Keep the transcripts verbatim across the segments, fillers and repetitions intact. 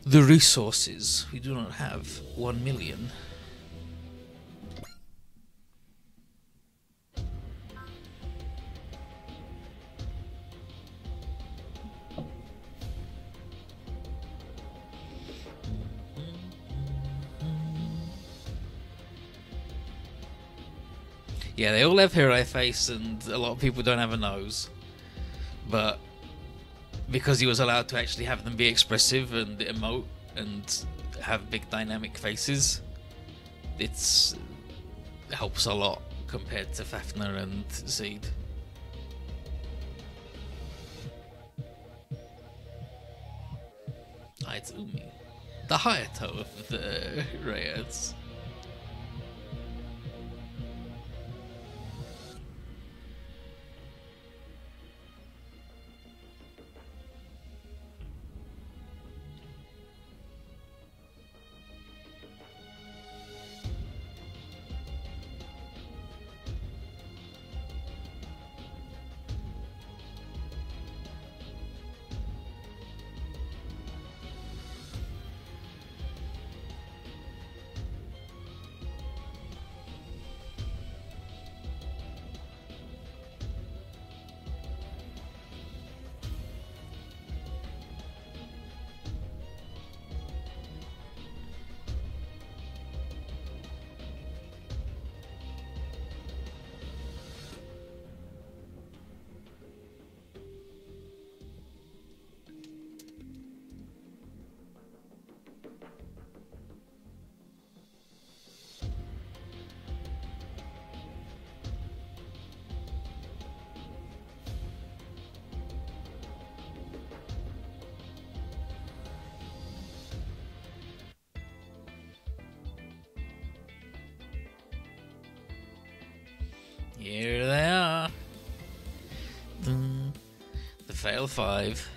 the resources. We do not have one million. Yeah, they all have hero face, and a lot of people don't have a nose. But because he was allowed to actually have them be expressive and emote and have big dynamic faces, it's it helps a lot compared to Fafnir and Zeed. Aizumi, the Hayato of the Raids. Here they are. The Fail Five.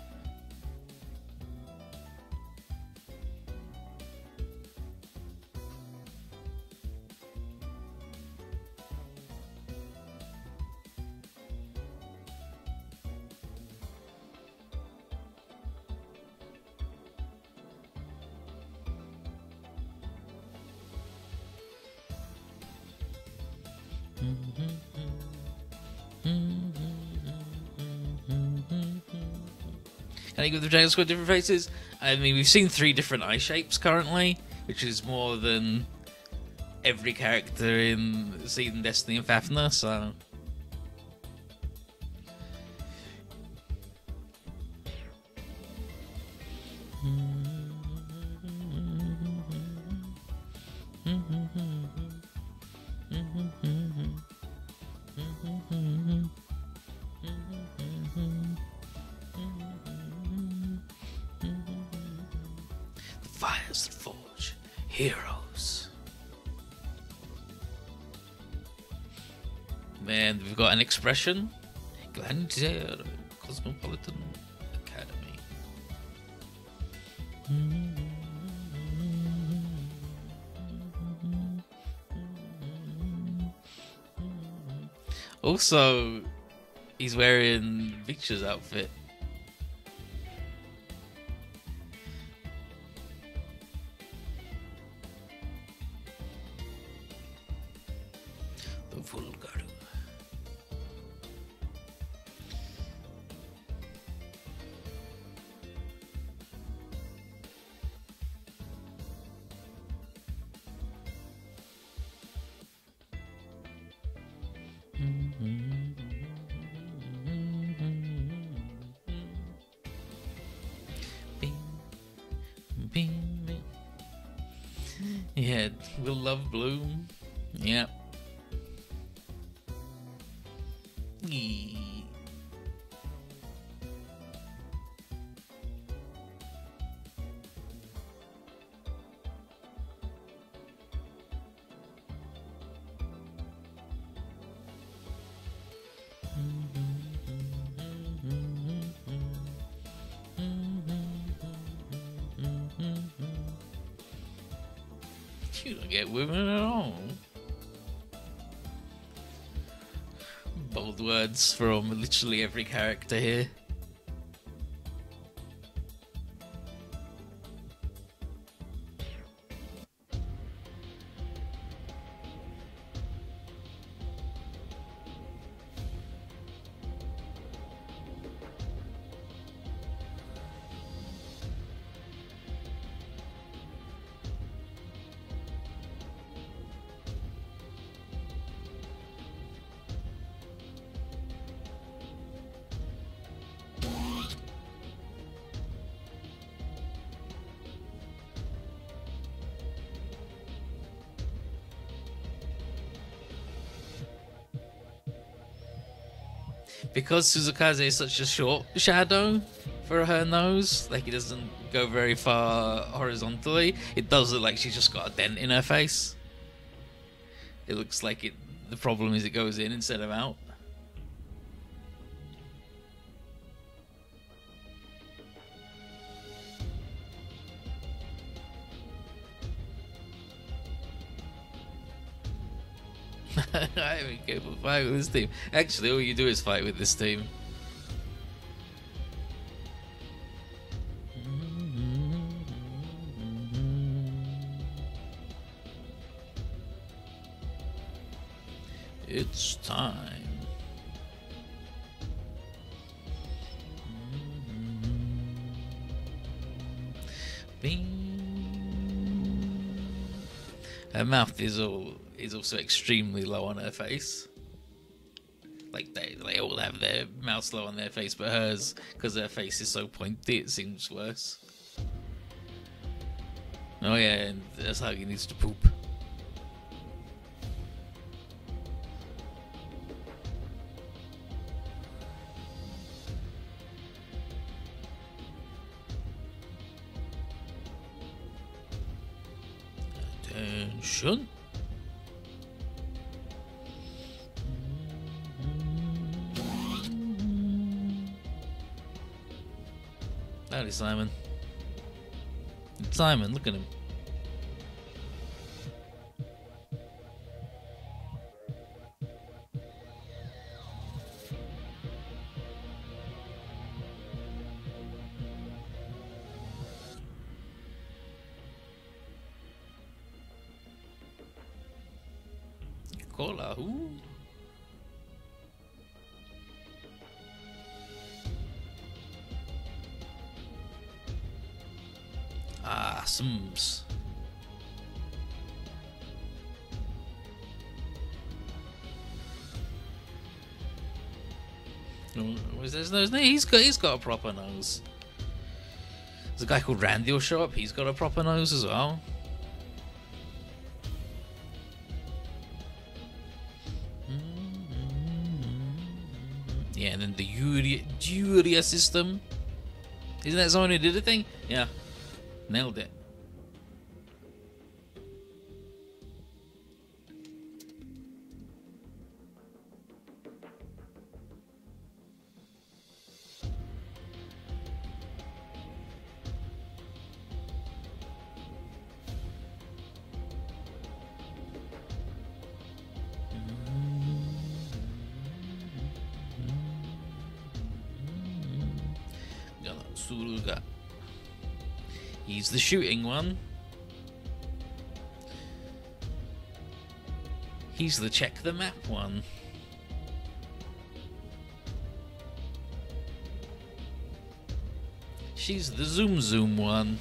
Can I give the Dragon Squad different faces? I mean, we've seen three different eye shapes currently, which is more than every character in Seed and Destiny and Fafnir, so... Fires that forge heroes. And we've got an expression. Glandier Cosmopolitan Academy. Also, he's wearing Victor's outfit. The Vulgaru. Yeah, Will Love Bloom. Yeah. Yee. You don't get women at all. Bold words from literally every character here. because Suzukaze is such a short shadow for her nose, like it doesn't go very far horizontally, it does look like she's just got a dent in her face. It looks like it. The problem is it goes in instead of out. I haven't capable of fight with this team. Actually, all you do is fight with this team. It's time. Bing. Her mouth is all is also extremely low on her face. Like they they all have their mouths low on their face, but hers, because her face is so pointy, it seems worse. Oh yeah, and that's how he needs to poop. Attention. Howdy, Simon. Simon, look at him. Cola, who? Ah, Sims. Oh, was there's no, he's got he's got a proper nose. There's a guy called Randy will show up. He's got a proper nose as well. Yeah, and then the Uria, Uria system. Isn't that someone who did a thing? Yeah. Nailed it. Suruga. He's the shooting one. He's the check the map one. She's the zoom zoom one.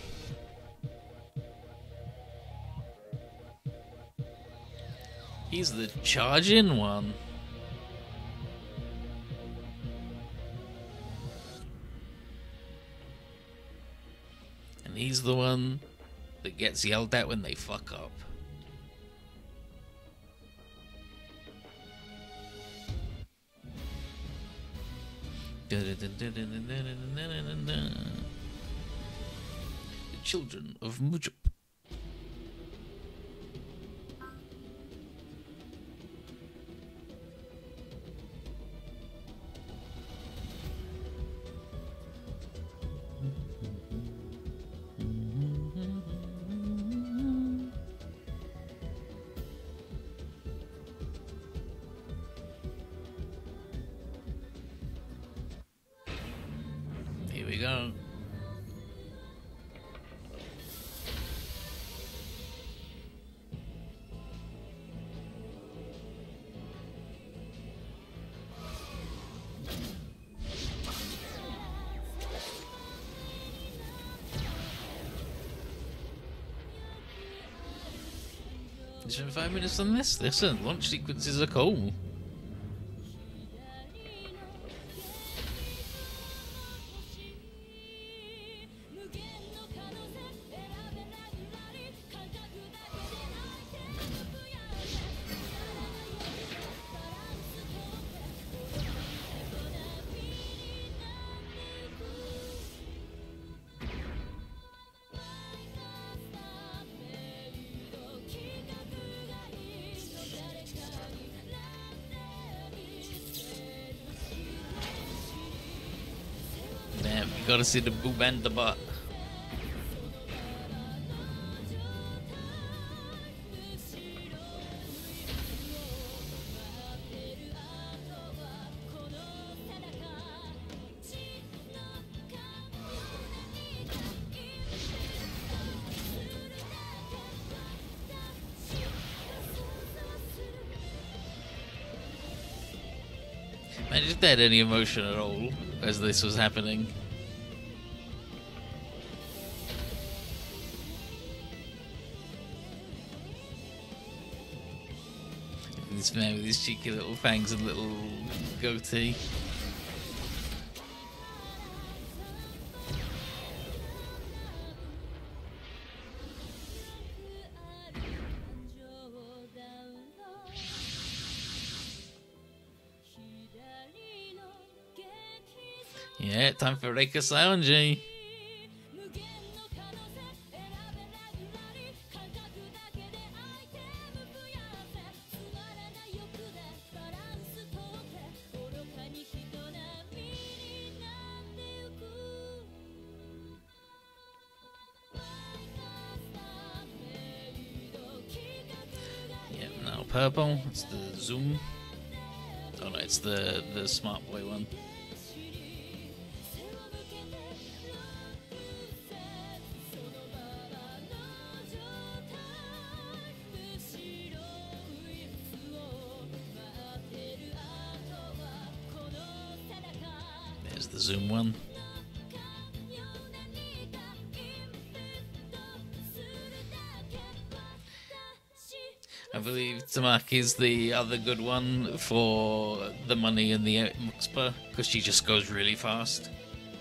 He's the charge in one. He's the one that gets yelled at when they fuck up. The children of Mujub. Here we go. Spend five minutes on this. Listen, launch sequences are cool. gotta see the boob and the butt. Man, just had any emotion at all as this was happening. This man with his cheeky little fangs and little goatee. Yeah, time for Reika Saionji. Yeah, now purple. It's the Zoom. Oh no, it's the the Smart Boy one. The Zoom one. I believe Tamaki's the other good one for the money and the Muxpa, because she just goes really fast.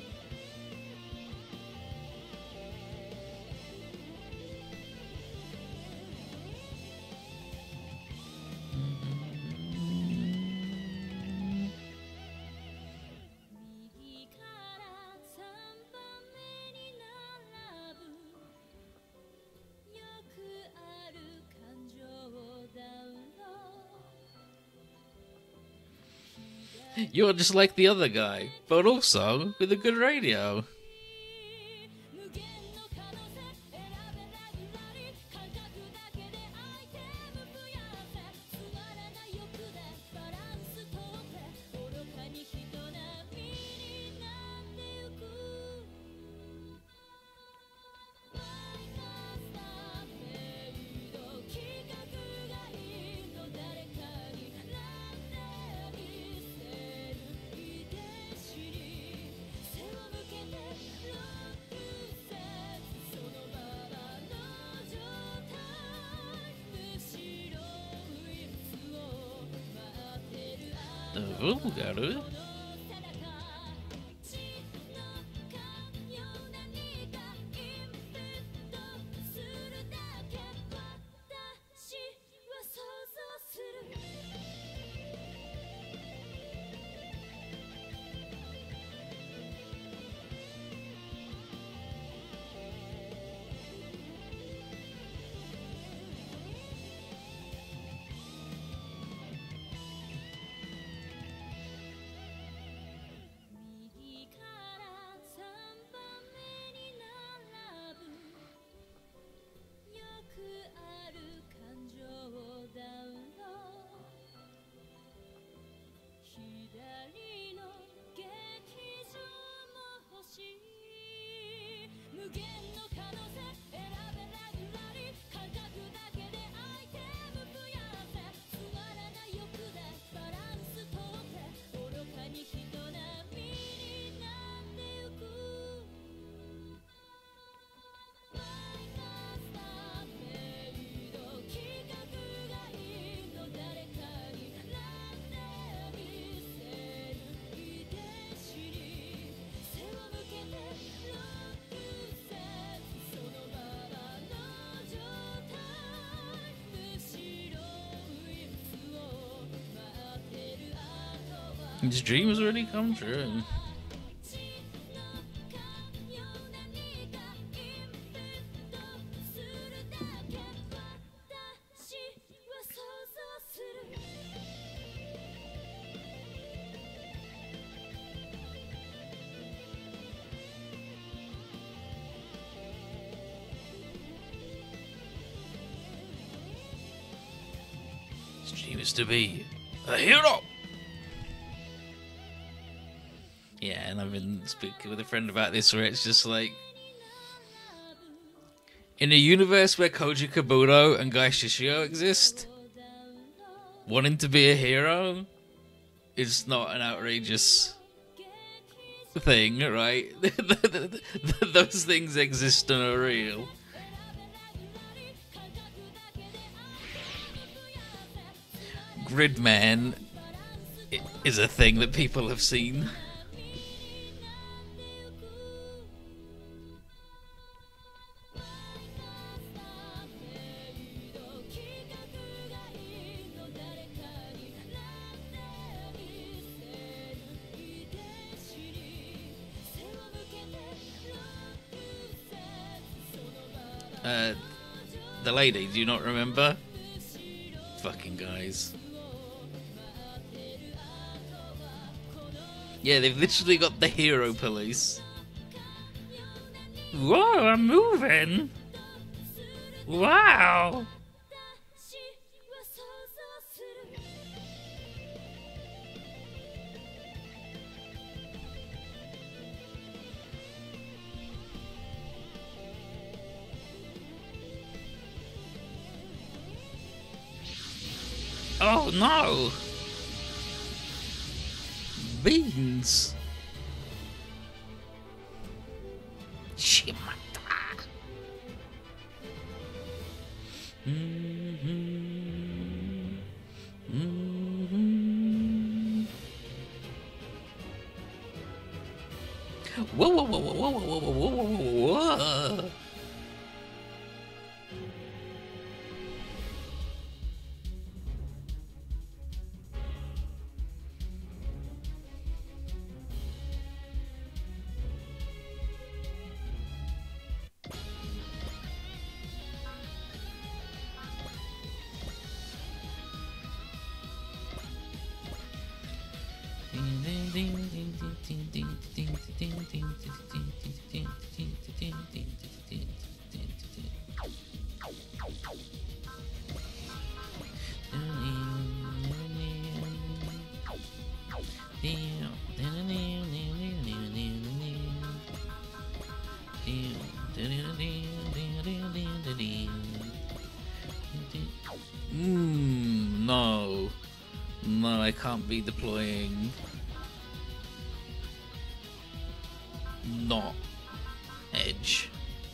You're just like the other guy, but also with a good radio. Vulgaru. His dream has already come true. is to be a hero. Yeah, and I've been speaking with a friend about this where it's just like, in a universe where Koji Kabuto and Gai Shishio exist, wanting to be a hero is not an outrageous thing, right? Those things exist and are real. Gridman is a thing that people have seen. Uh, the lady, do you not remember? Fucking guys. Yeah, they've literally got the hero police. Whoa, I'm moving! Wow! Oh no! Beans! Shimata! Mm-hmm. Mm-hmm. Whoa, whoa, whoa, whoa, whoa, whoa, whoa, whoa, whoa, whoa! Mm, no. No, I can't be deploying. Not Edge.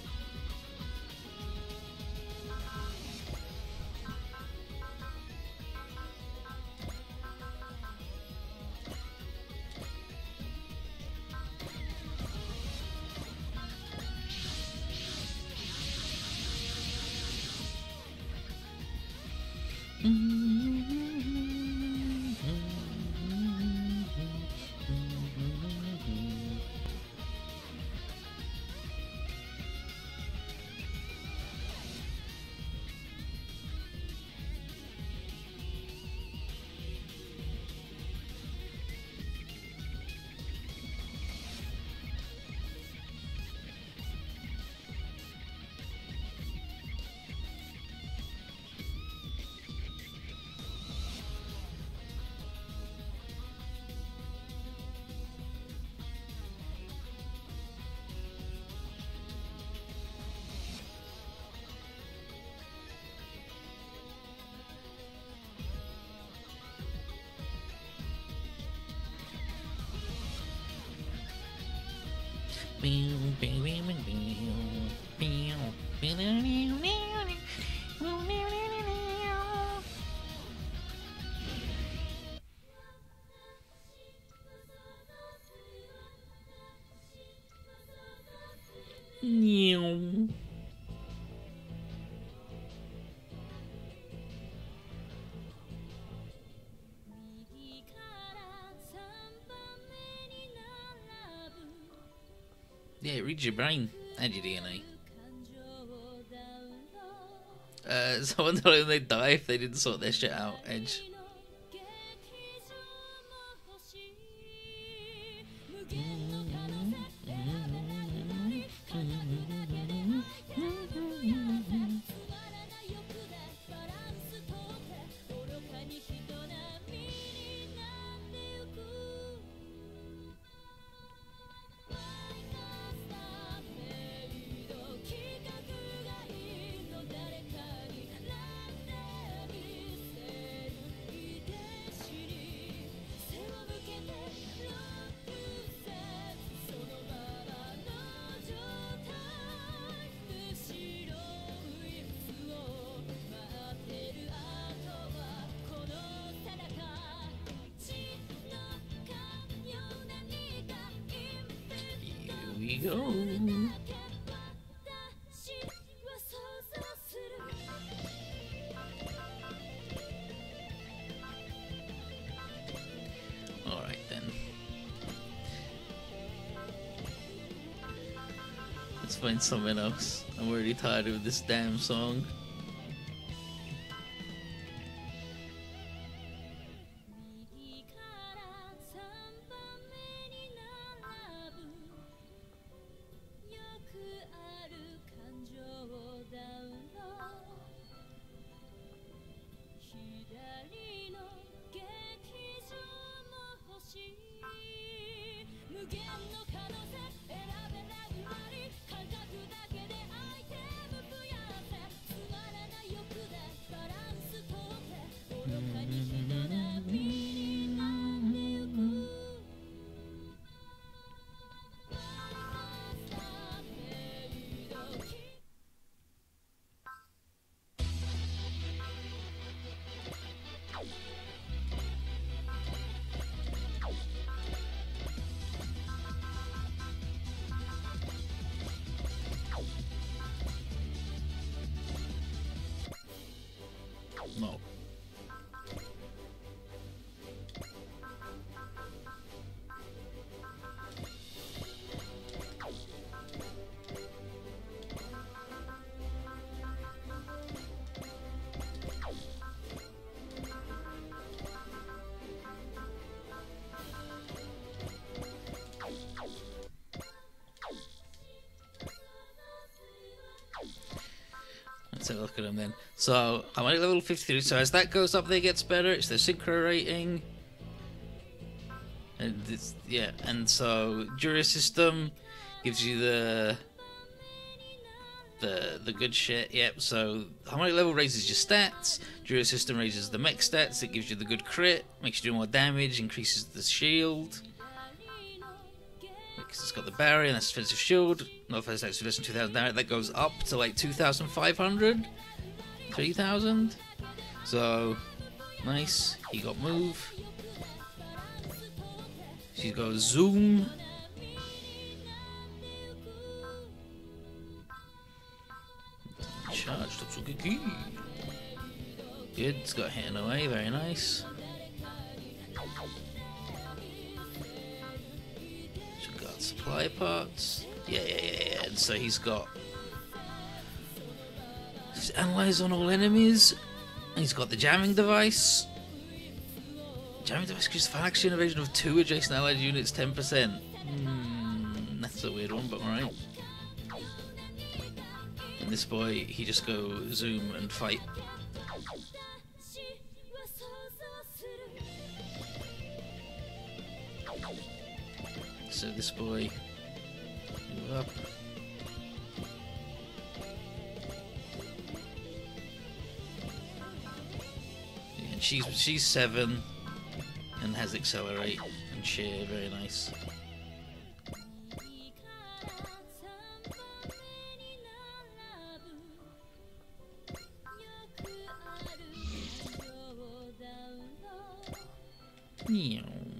Yeah, it reads your brain and your D N A. Uh, someone told them they'd die if they didn't sort their shit out, Edge. Yo. Alright then. Let's find something else. I'm already tired of this damn song. No. Let's have a look at them then. So, I'm at level fifty-three, so as that goes up, there gets better. It's the synchro rating. And it's, yeah, and so, Jury System gives you the the the good shit. Yep, so Harmonic Level raises your stats. Jury System raises the mech stats. It gives you the good crit, makes you do more damage, increases the shield. Because it's got the barrier and that's defensive shield. Not first attack, less than two thousand damage. That goes up to like two thousand five hundred, three thousand. So nice. He got move. She's got zoom. Charge Totsugeki. Good. It's got hitting away. Very nice. Supply parts. Yeah, yeah, yeah, yeah. And so he's got he's analyze on all enemies. He's got the jamming device. Jamming device gives faction evasion of two adjacent allied units ten percent. Hmm, that's a weird one, but alright. And this boy, he just go zoom and fight. So this boy, move up. And she's she's seven and has accelerate and cheer, very nice. Yeah.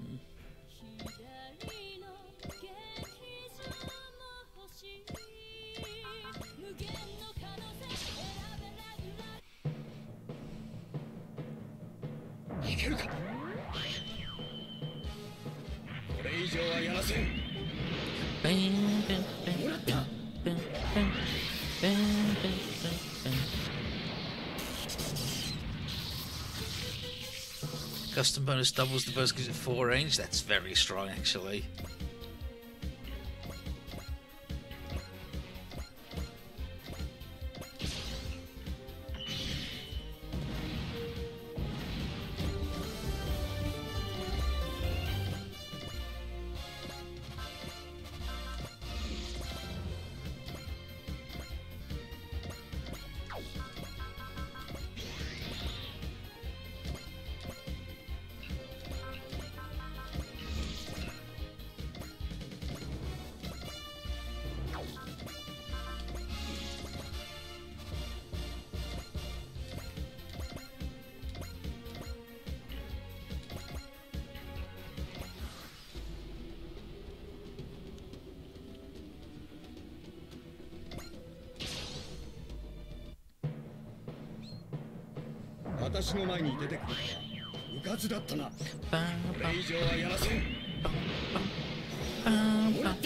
Custom bonus doubles the burst gives it four range. That's very strong, actually. 私の前に出てくる。うかつだったな。これ以上はやらせん。もらった。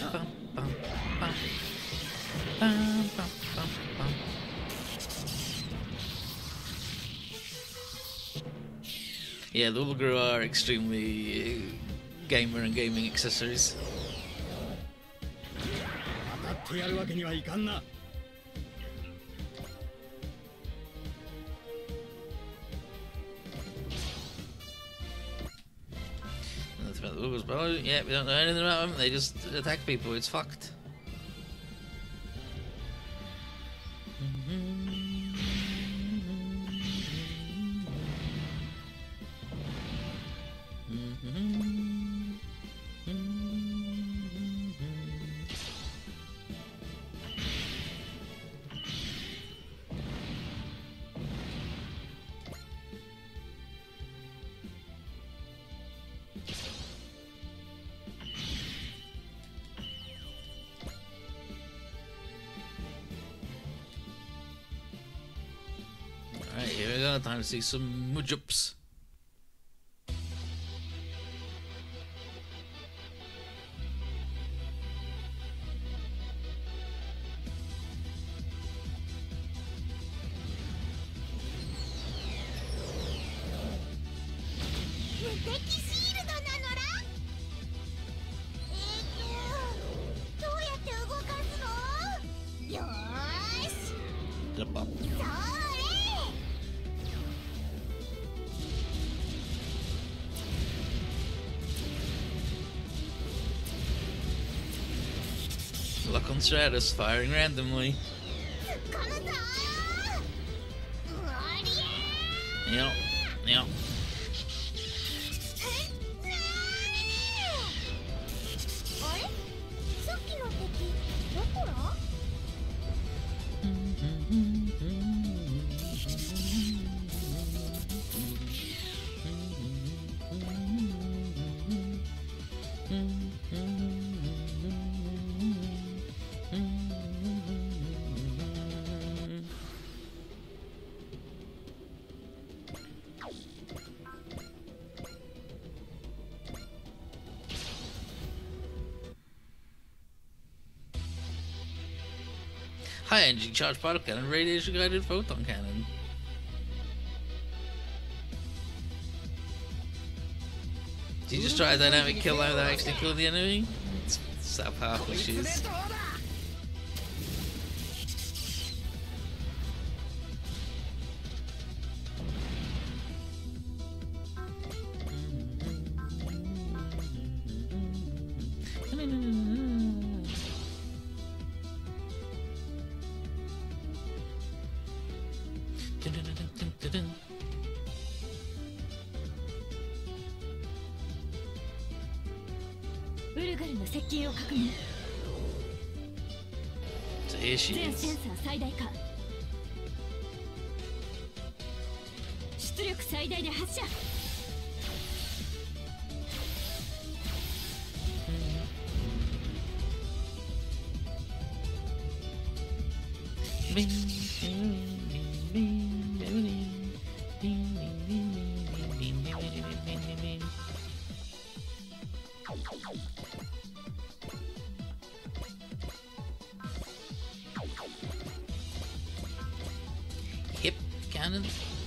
Yeah, the Ulgru are extremely uh, gamer and gaming accessories. 当たってやるわけにはいかんな。 Nothing about the Ulgru's bow. Yeah, we don't know anything about them. They just attack people. It's fucked. Alright, here we go. Time to see some mujups. Lock on Stratus, firing randomly. Yep, yep. High energy charged particle cannon, radiation guided photon cannon. Did you just try a dynamic kill without actually killing the enemy? That's, that's how powerful she is. So here she is. Hip cannon.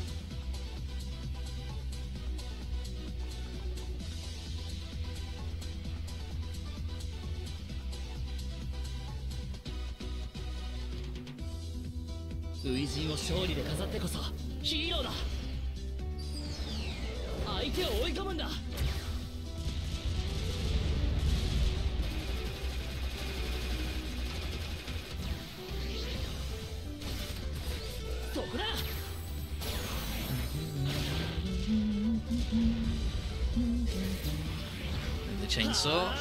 And the chainsaw.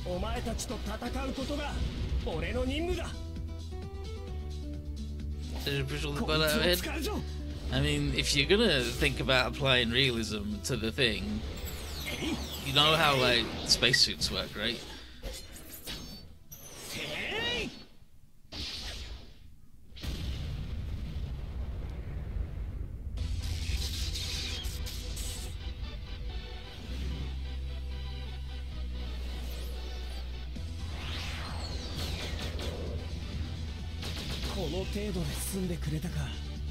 お前たちと戦うことが俺の任務だ。 There's a visual こ about いつ that を head. 使うぞ。 I mean, if you're gonna think about applying realism to the thing, you know how like spacesuits work, right? えい。この程度で済んでくれたか。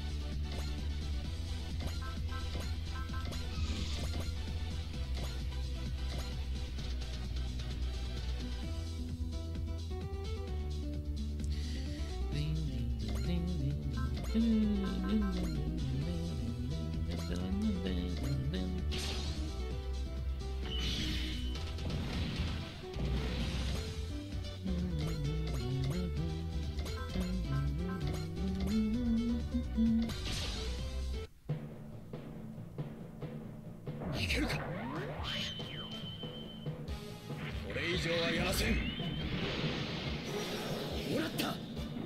いけるか。これ以上はやらせん。もらった。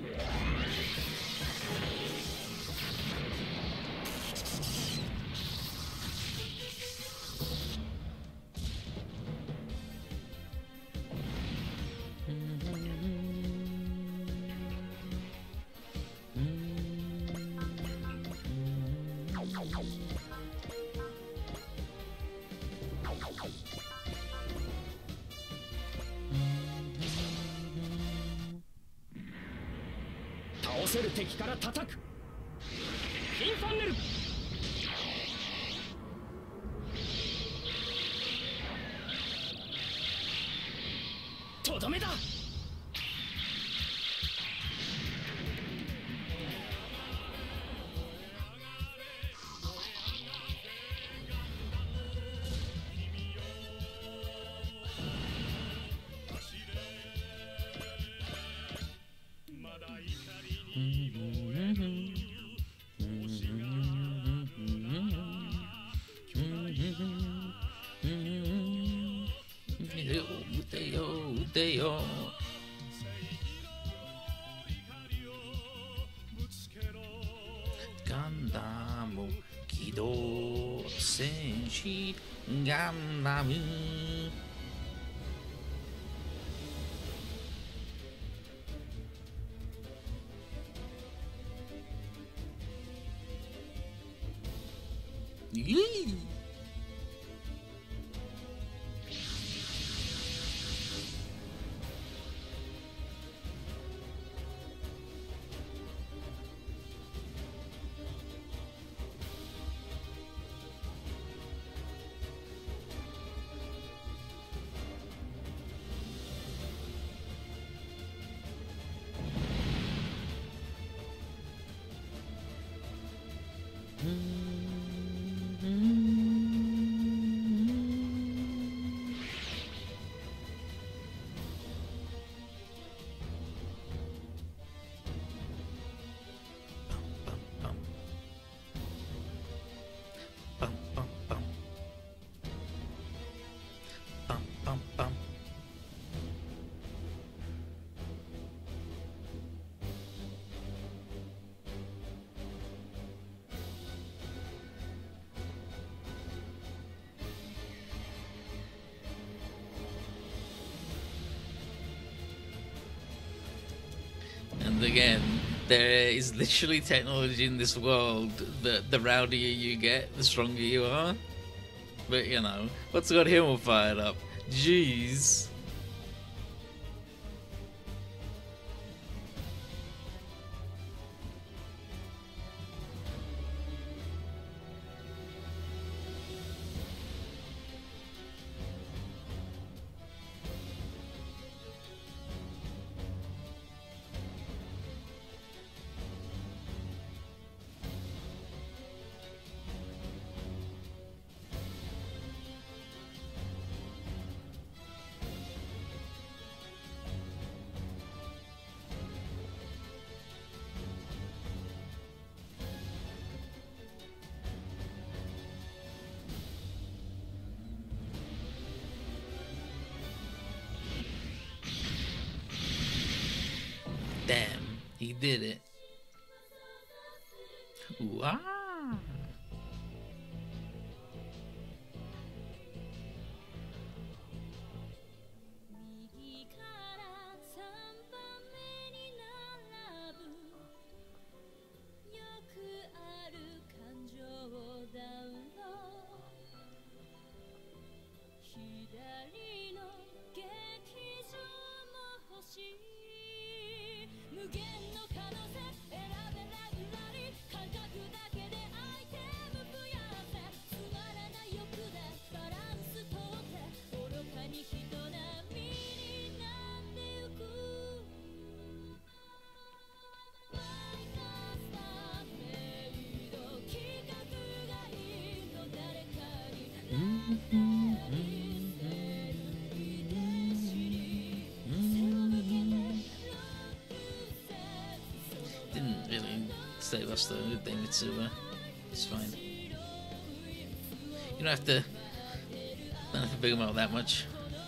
倒せる敵から叩く。インファンネル。とどめだ。 撃てよ撃てよ。ガンダム機動戦士ガンダム。イエーイ。And again, there is literally technology in this world that the rowdier you get, the stronger you are. But you know, what's got him all fired up? Jeez. He did it. Ooh, ah. Didn't really save us though, did they, Mitsuha? It's fine. You don't have to don't have to big them out that much.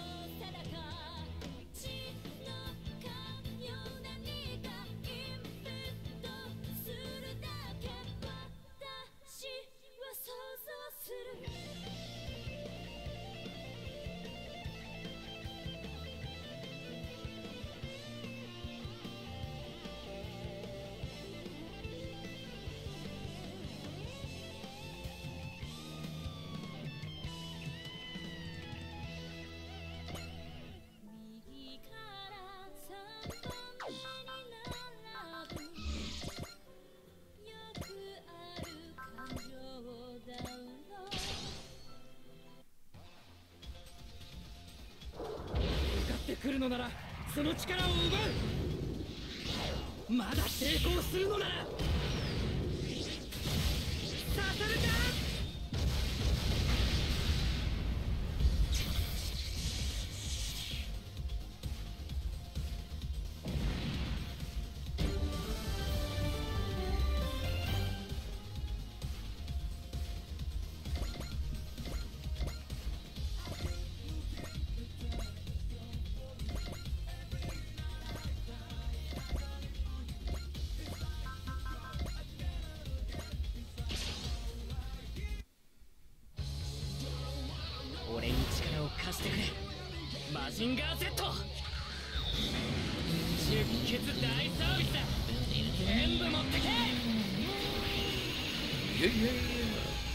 Yeah, yeah, yeah.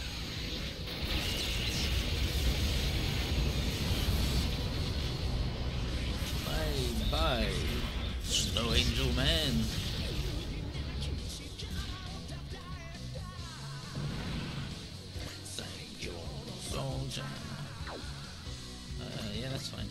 Bye bye, Snow Angel Man. Thank you, soldier. Uh, yeah, that's fine.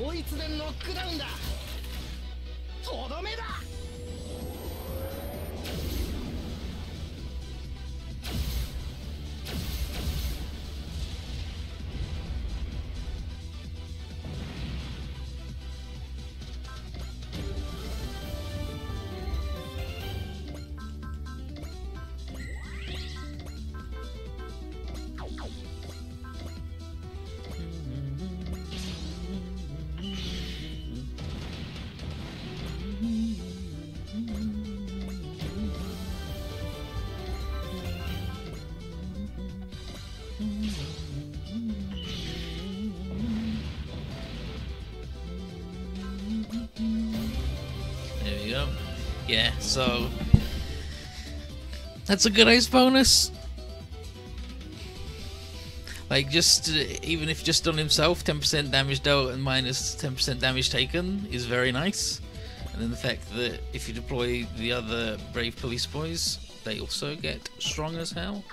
こいつでノックダウンだ。とどめだ。 There we go. Yeah, so that's a good ace bonus. Like, just uh, even if just on himself, ten percent damage dealt and minus ten percent damage taken is very nice. And then the fact that if you deploy the other Brave Police Boys, they also get strong as hell.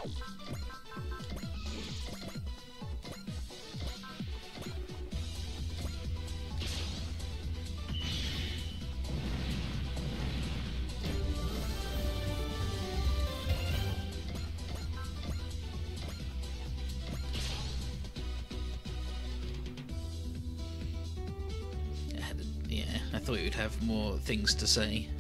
Yeah, I thought you would have more things to say.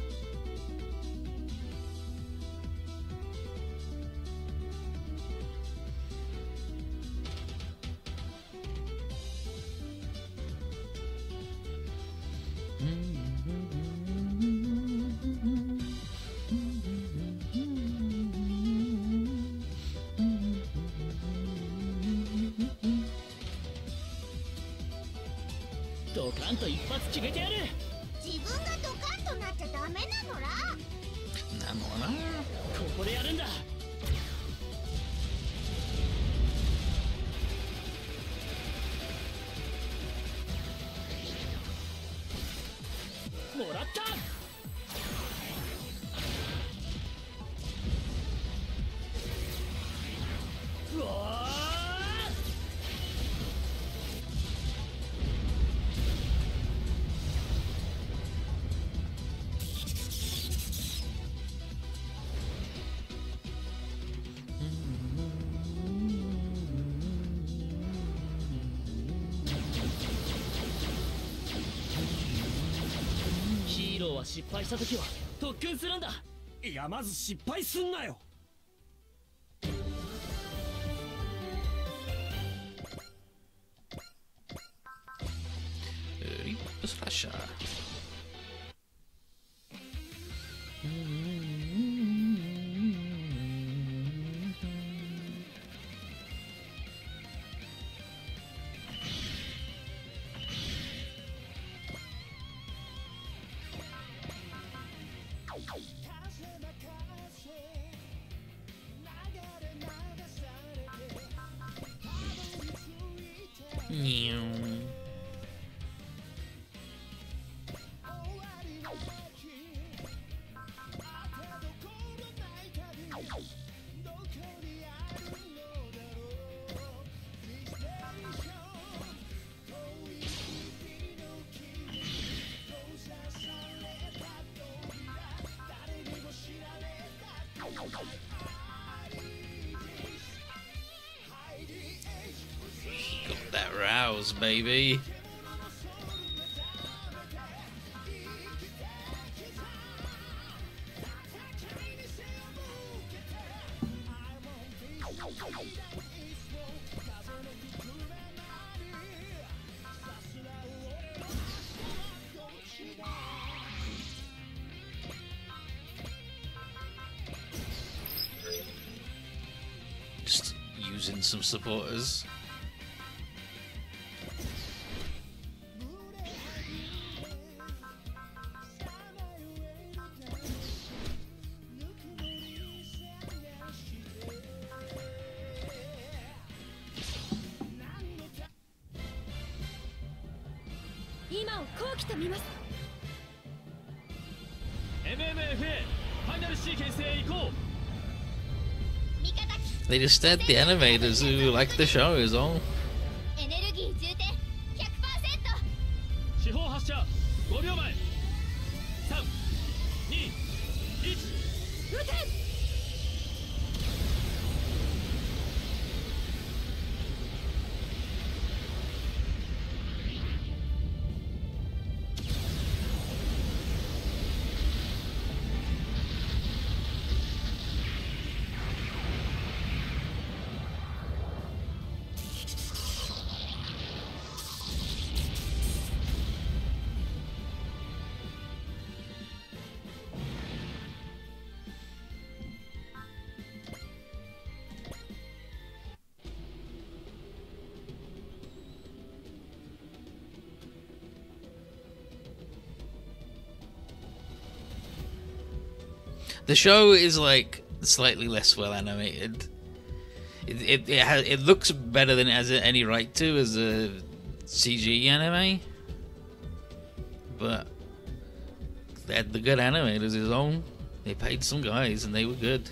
Hero は失敗したときは特訓するんだ。いや、まず失敗すんなよ。 Slasher. Got that rouse, baby. Just using some supporters. They just said the animators who like the show is all. ごびょうまえ。さん、に、いち。撃て。 The show is like slightly less well animated. It it it, has, it looks better than it has any right to as a C G anime, but they had the good animators his own. They paid some guys and they were good.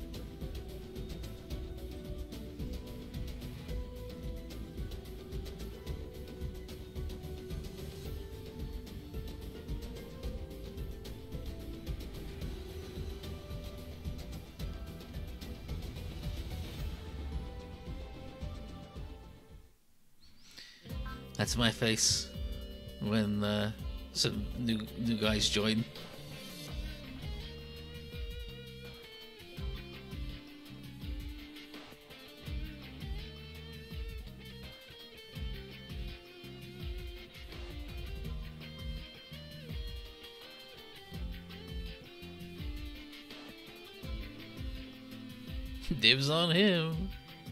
That's my face when uh, some new new guys join. Dibs on him.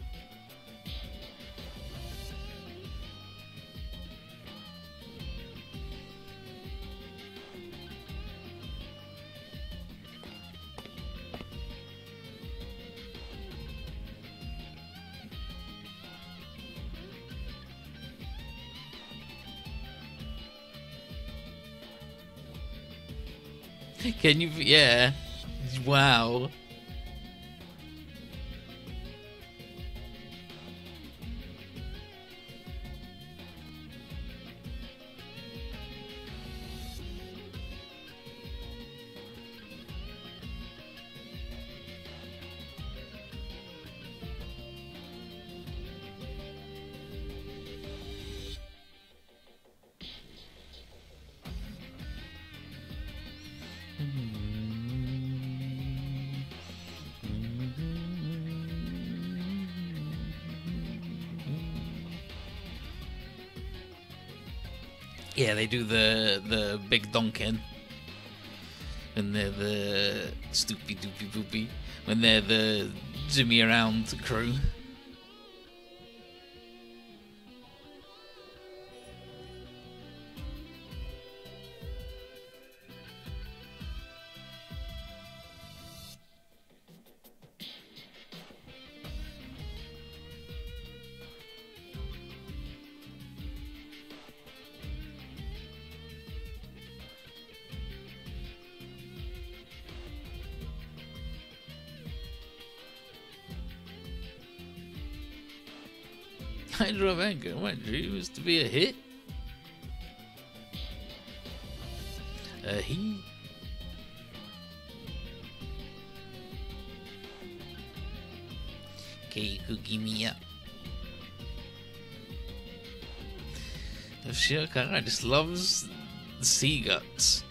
Can you? Yeah. Wow. Yeah, they do the the big donkin, and they're the stoopy doopy boopy when they're the zoomy around crew. Hydro Vanguard, my dream is to be a hit. A he. Keiko, give me up. The Shirokara just loves the sea guts.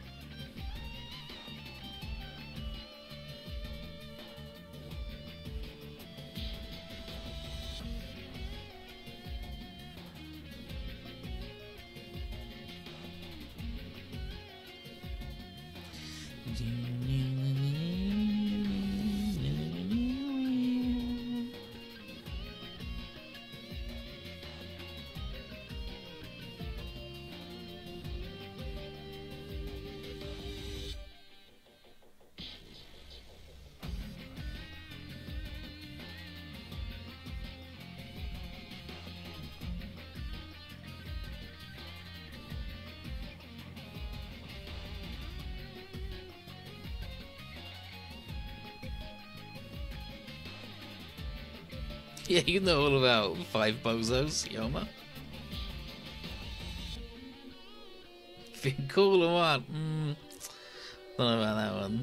Yeah, you know all about five bozos, Yoma. Think cool or what? Mm, don't know about that one.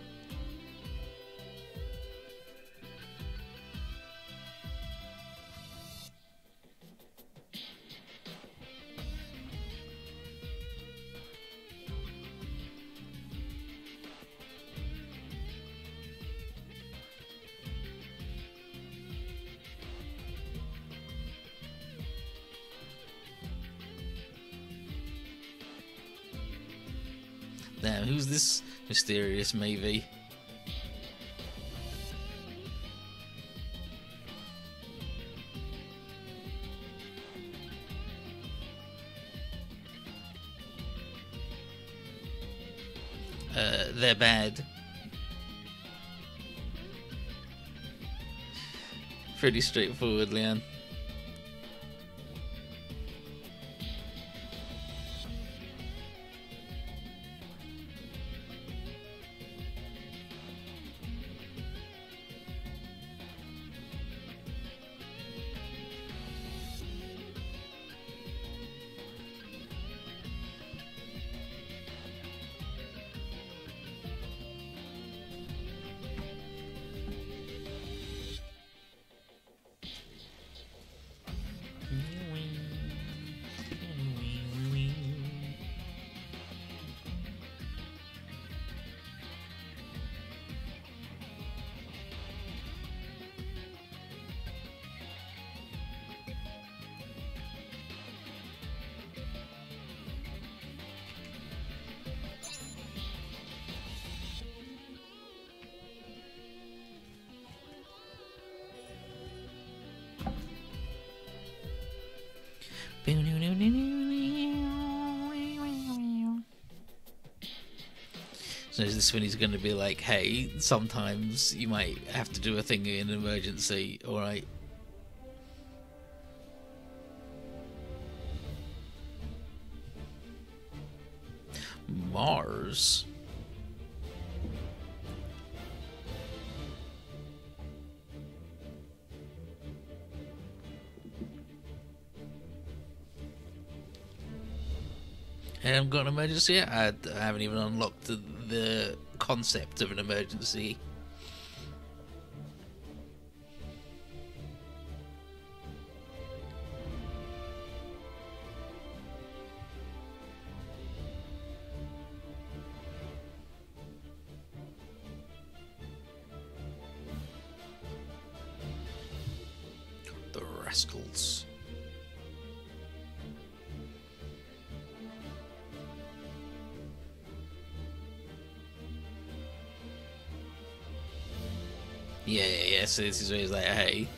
Damn, who's this mysterious maybe? Uh, they're bad. Pretty straightforward, Leon. So is this when he's going to be like, hey, sometimes you might have to do a thing in an emergency, alright? Mars? I haven't got an emergency yet. I, I haven't even unlocked the, the concept of an emergency. The rascals. Yeah, yeah, yeah, so this is where he's like, hey,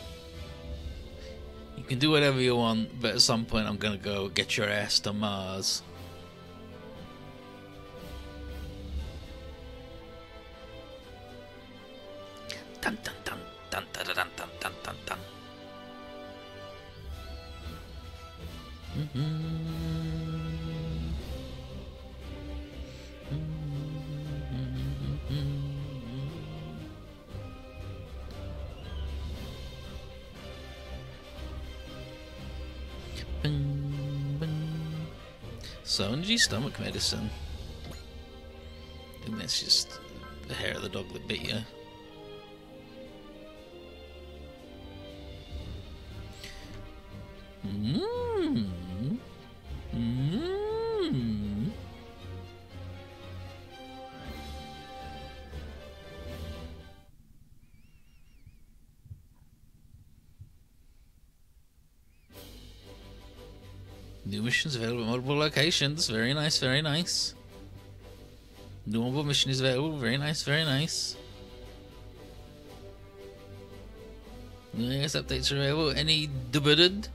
you can do whatever you want, but at some point I'm gonna go get your ass to Mars. Dun dun dun dun dun dun dun dun dun dun. Mm-hmm. Sonji stomach medicine. I think that's just the hair of the dog that bit you. Mmm. Mmm. New missions available at multiple locations. Very nice, very nice. New mobile mission is available. Very nice, very nice. Yes, updates are available. Any debuted?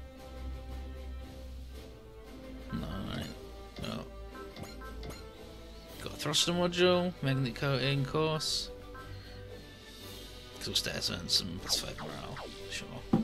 No, alright. No. Got a thruster module, magnet coating course. Cool status and some plus five morale. Sure.